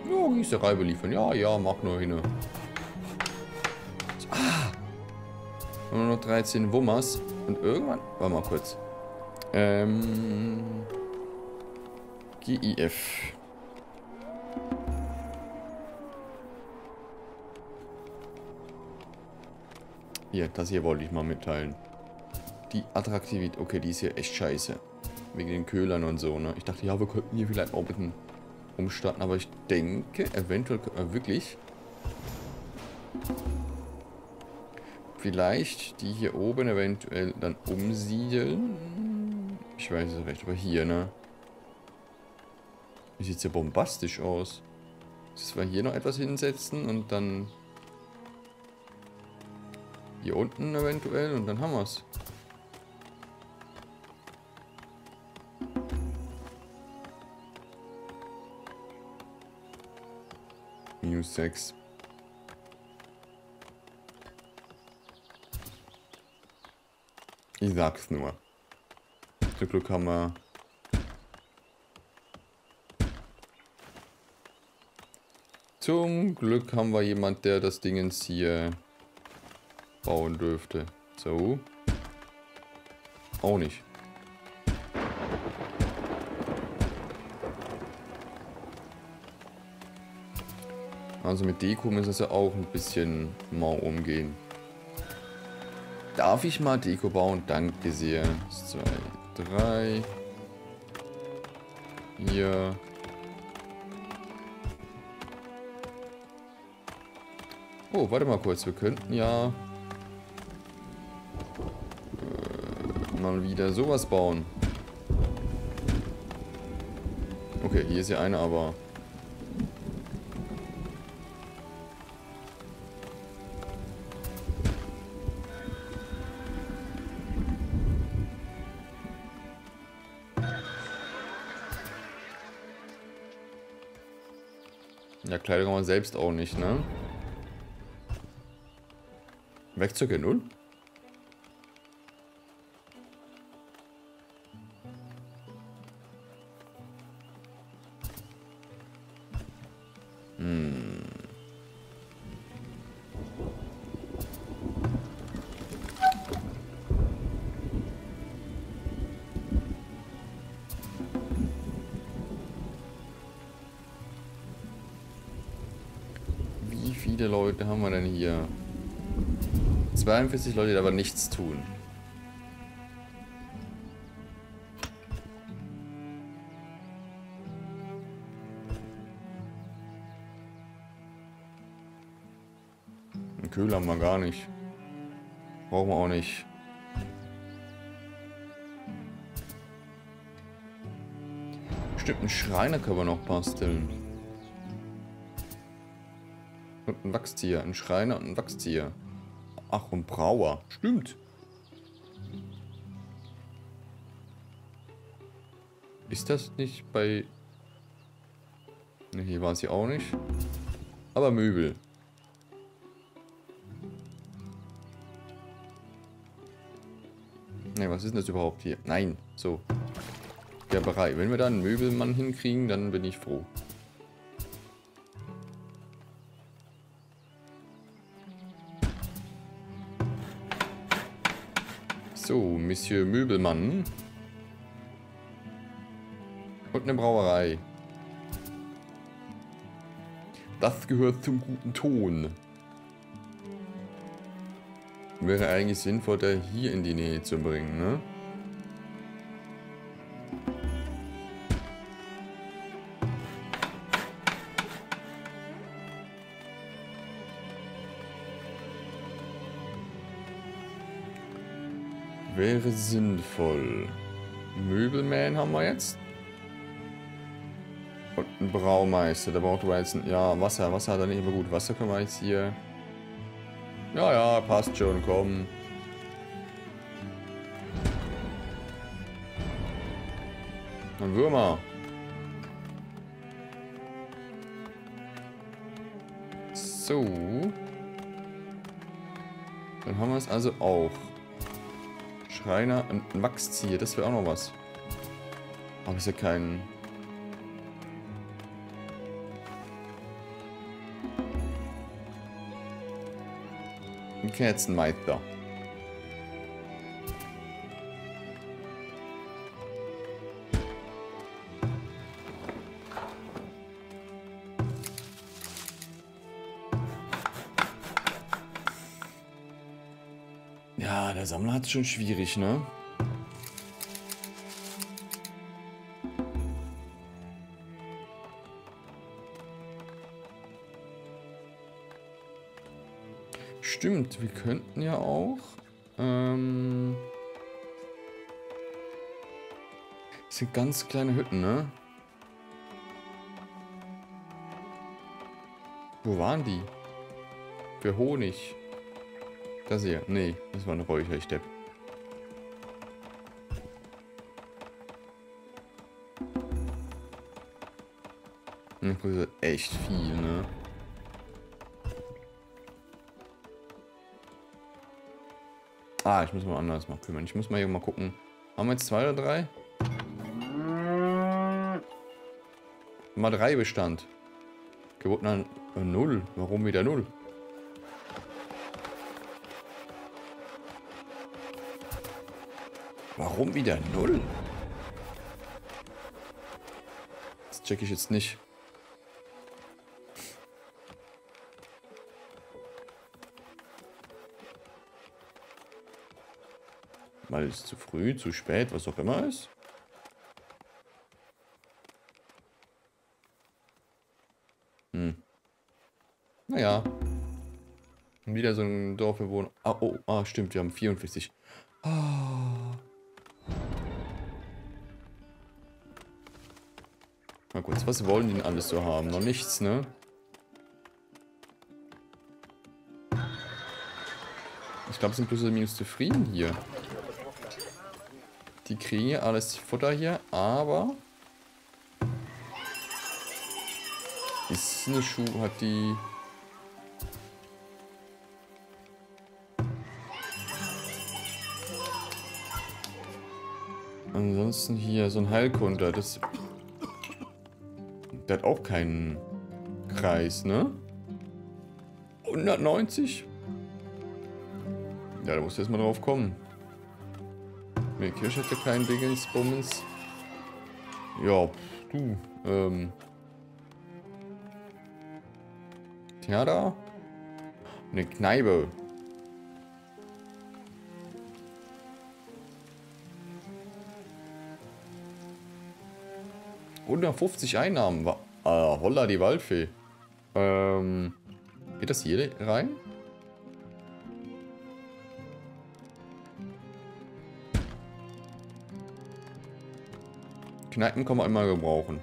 Ja, Gießerei beliefern. Ja, ja, mach nur hin. Ah! Nur noch 13 Wummers. Und irgendwann... Warte mal kurz. GIF. Hier, das hier wollte ich mal mitteilen. Die Attraktivität, okay, die ist hier echt scheiße. Wegen den Köhlern und so, ne? Ich dachte, ja, wir könnten hier vielleicht auch ein bisschen umstarten, aber ich denke, eventuell können wir wirklich vielleicht die hier oben eventuell dann umsiedeln. Ich weiß es recht, aber hier, ne? Wie sieht es ja bombastisch aus. Dass wir hier noch etwas hinsetzen und dann hier unten eventuell und dann haben wir es. -6. Ich sag's nur. Zum Glück haben wir... Zum Glück haben wir jemand, der das Dingens hier bauen dürfte. So. Auch nicht. Also mit Deko müssen wir auch ein bisschen mau umgehen. Darf ich mal Deko bauen? Danke sehr. 2, 3. Hier. Oh, warte mal kurz. Wir könnten ja mal wieder sowas bauen. Okay, hier ist ja eine, aber... Ja, Kleidung haben wir selbst auch nicht, ne? Werkzeuge 0? Wie viele Leute haben wir denn hier? 42 Leute, die aber nichts tun. Einen Köhler haben wir gar nicht. Brauchen wir auch nicht. Stimmt, einen Schreiner können wir noch basteln. Und ein Wachszieher. Ein Schreiner und ein Wachszieher. Ach, und Brauer. Stimmt. Ist das nicht bei... Ne, hier war es ja auch nicht. Aber Möbel. Ne, was ist denn das überhaupt hier? Nein, so. Gerberei. Wenn wir da einen Möbelmann hinkriegen, dann bin ich froh. So, Monsieur Möbelmann. Und eine Brauerei. Das gehört zum guten Ton. Wäre eigentlich sinnvoll, da hier in die Nähe zu bringen, ne? Wäre sinnvoll. Möbelman haben wir jetzt. Und ein Braumeister. Der braucht aber jetzt ein... Ja, Wasser. Wasser hat er nicht, aber gut. Wasser können wir jetzt hier... Ja, ja, passt schon, komm. Ein Würmer. So. Dann haben wir es also auch. Schreiner und ein Wachszieher, das wäre auch noch was. Aber ist ja kein... Ein Kerzenmeister. Ja, der Sammler hat es schon schwierig, ne? Stimmt, wir könnten ja auch... Das sind ganz kleine Hütten, ne? Wo waren die? Für Honig. Das hier. Nee, das war ein Räucherstepp. Das ist echt viel, ne? Ah, ich muss mal anders mal kümmern. Ich muss mal hier mal gucken. Haben wir jetzt 2 oder 3? Mal 3 Bestand. Gebotener 0. Warum wieder 0? Warum wieder 0? Das check ich jetzt nicht. Weil es zu früh, zu spät, was auch immer ist. Naja. Wieder so ein Dorfbewohner. Ah, oh, ah, stimmt, wir haben 44. Ah. Mal kurz, was wollen die denn alles so haben? Noch nichts, ne? Ich glaube, sind plus oder minus zufrieden hier. Die kriegen ja alles Futter hier, aber... Ist eine Schuh, hat die... Ansonsten hier so ein Heilkunter, das... Der hat auch keinen Kreis, ne? 190? Ja, da musst du erstmal drauf kommen. Nee, Kirsch hat ja keinen Dingensbummens. Ja, du, Theater? Eine Kneipe. Und 50 Einnahmen. Holla, die Waldfee. Geht das hier rein? Kneipen kann man immer gebrauchen.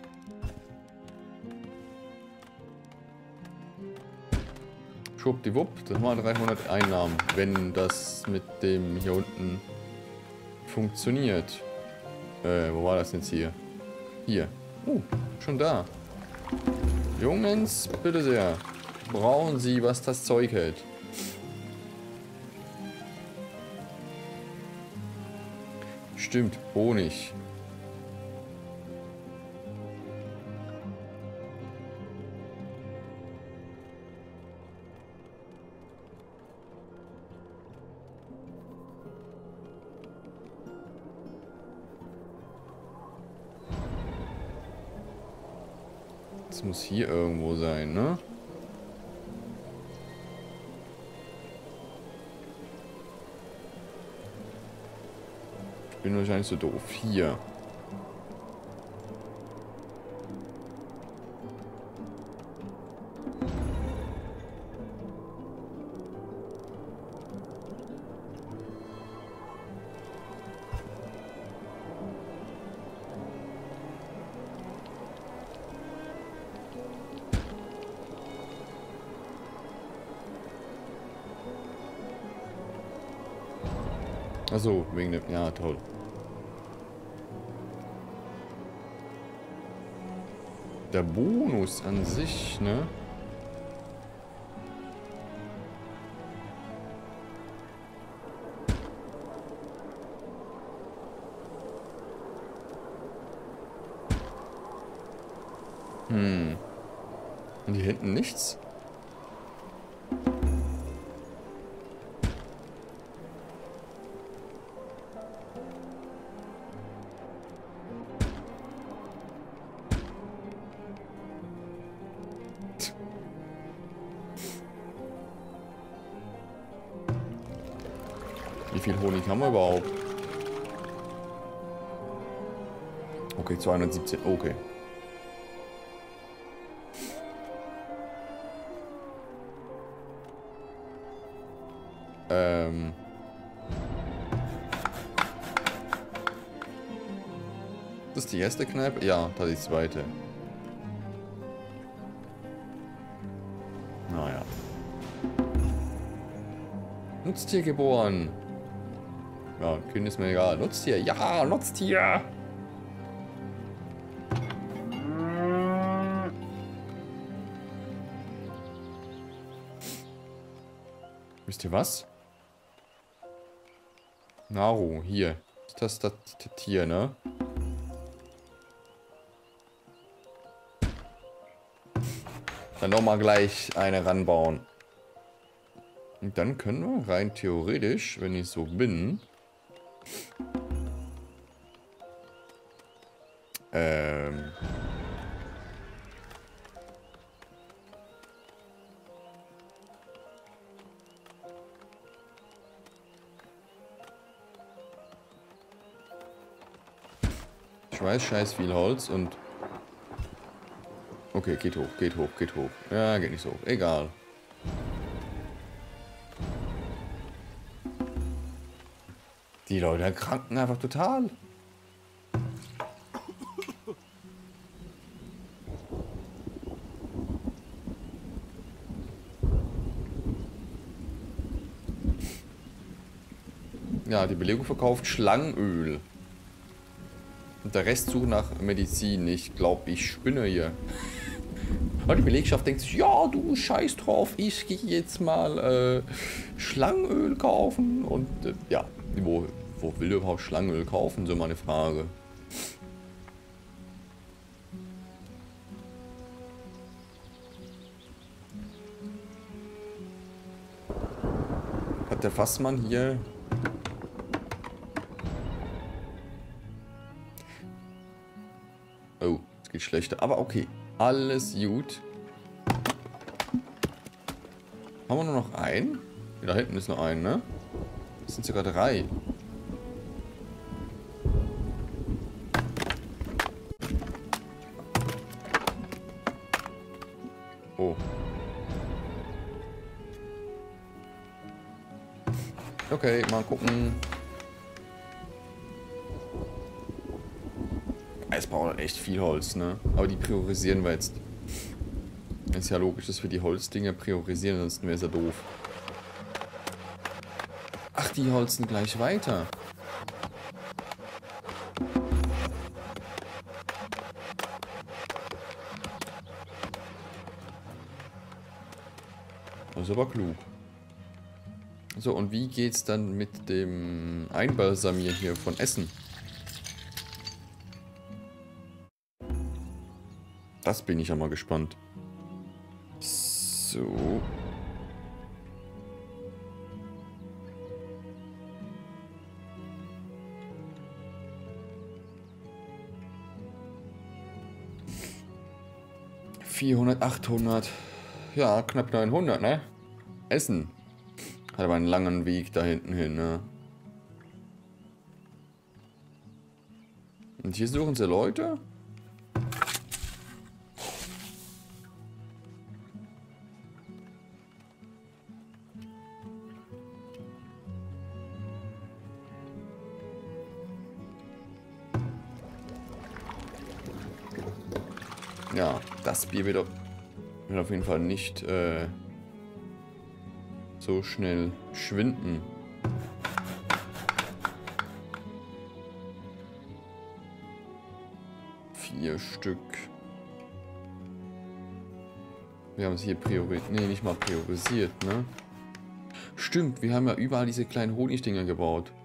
Schwuppdiwupp, das waren 300 Einnahmen, wenn das mit dem hier unten funktioniert. Wo war das jetzt hier? Hier. Schon da. Jungens, bitte sehr. Brauchen Sie, was das Zeug hält. Stimmt, Honig. Das muss hier irgendwo sein, ne? Ich bin wahrscheinlich so doof. Hier. Achso, wegen dem... Ja, toll. Der Bonus an sich, ne? Und hier hinten nichts? Wie viel Honig haben wir überhaupt? Okay, 217. Okay. Das ist die erste Kneipe? Ja, das ist die zweite. Naja. Nutztier geboren. Ja, Kind ist mir egal. Nutztier. Ja, Nutztier. Wisst ihr was? Naru, hier. Das Tier, ne? Dann nochmal gleich eine ranbauen. Und dann können wir rein theoretisch, wenn ich so bin... Ich weiß, scheiß viel Holz und... Okay, geht hoch, geht hoch, geht hoch. Ja, geht nicht so hoch. Egal. Die Leute erkranken einfach total. Ja, die Belegung verkauft Schlangenöl. Und der Rest sucht nach Medizin. Ich glaube, ich spinne hier. Aber die Belegschaft denkt sich, ja, du scheiß drauf, ich gehe jetzt mal Schlangenöl kaufen. Und ja, wo will du überhaupt Schlangenöl kaufen? So mal eine Frage. Hat der Fassmann hier... Oh, es geht schlechter. Aber okay, alles gut. Haben wir nur noch einen? Ja, da hinten ist noch ein, ne? Das sind sogar 3. Oh. Okay, mal gucken. Es braucht echt viel Holz, ne? Aber die priorisieren wir jetzt. Ist ja logisch, dass wir die Holzdinger priorisieren, sonst wäre es ja doof. Ach, die holzen gleich weiter. Das ist aber klug. So, und wie geht's dann mit dem Einbalsamieren hier von Essen? Das bin ich ja mal gespannt. So. ...400, 800... Ja, knapp 900, ne? Essen. Hat aber einen langen Weg da hinten hin, ne? Und hier suchen sie Leute? Ja, das Bier wird auf jeden Fall nicht so schnell schwinden. Vier Stück. Wir haben es hier priorisiert. Nicht mal priorisiert, ne? Stimmt, wir haben ja überall diese kleinen Honigdinger gebaut.